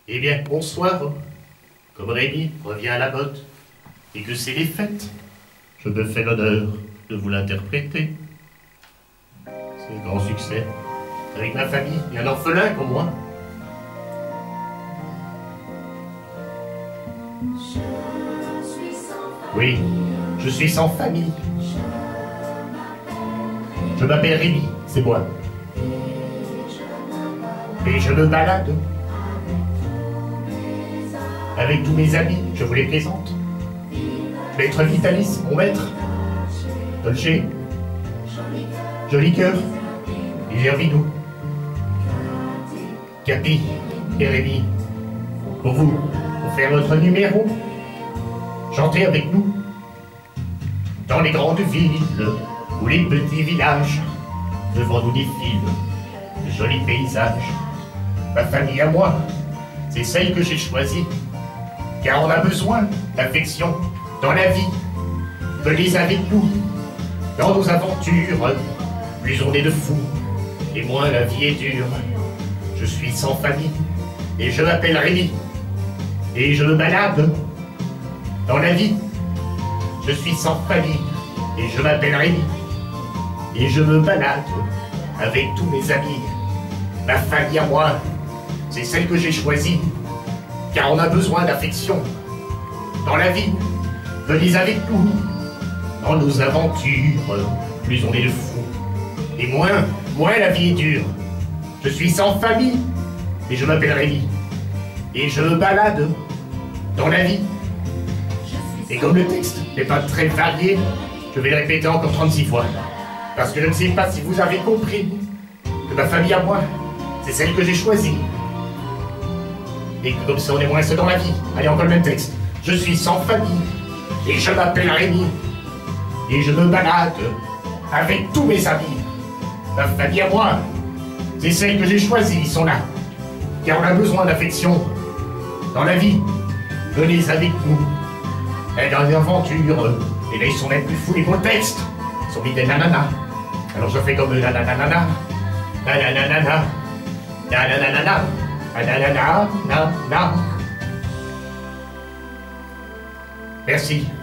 Eh bien, bonsoir. Comme Rémi revient à la mode et que c'est les fêtes, je me fais l'honneur de vous l'interpréter. C'est un grand succès, avec ma famille et un orphelin comme moi. Oui, je suis sans famille. Je m'appelle Rémi, c'est moi. Et je me balade avec tous mes amis, je vous les présente. Maître Vitalis, mon maître. Dolce, Joli Cœur, et Gervidou. Capi et Rémi, pour vous, pour faire notre numéro, chantez avec nous. Dans les grandes villes ou les petits villages, devant nous défilent de jolis paysages. Ma famille à moi, c'est celle que j'ai choisie, car on a besoin d'affection dans la vie. Venez avec nous, dans nos aventures, plus on est de fous, et moins la vie est dure. Je suis sans famille, et je m'appelle Rémi, et je me balade dans la vie. Je suis sans famille, et je m'appelle Rémi, et je me balade avec tous mes amis. Ma famille à moi, c'est celle que j'ai choisie, car on a besoin d'affection dans la vie. Venez avec nous, dans nos aventures, plus on est de fous, et moins la vie est dure. Je suis sans famille, et je m'appelle Rémi, et je me balade dans la vie. Et comme le texte n'est pas très varié, je vais le répéter encore 36 fois, parce que je ne sais pas si vous avez compris que ma famille à moi, c'est celle que j'ai choisie. Et que comme ça on est moins seul dans la vie. Allez, encore le même texte. Je suis sans famille, et je m'appelle Rémi, et je me balade avec tous mes amis. Ma famille à moi, c'est celle que j'ai choisie, ils sont là, car on a besoin d'affection dans la vie. Venez avec nous, et dans les aventures, et là ils sont même plus fous les beaux textes, ils sont mis des nanana. Alors je fais comme nananana, nananana, nananana, nananana, nanana. Merci.